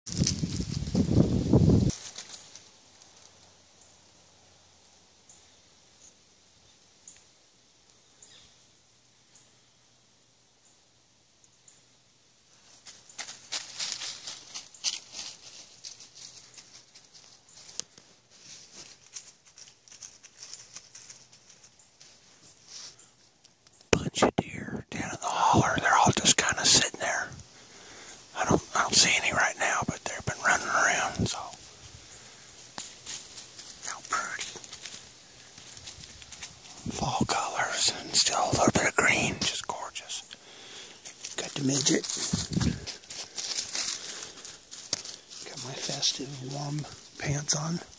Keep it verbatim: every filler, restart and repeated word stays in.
Bunch of deer down in the holler. They're all just kind of sitting there. I don't, I don't see any right now, but they've been running around. So, how pretty! Fall colors and still a little bit of green, just gorgeous. Got the midget. Got my festive warm pants on.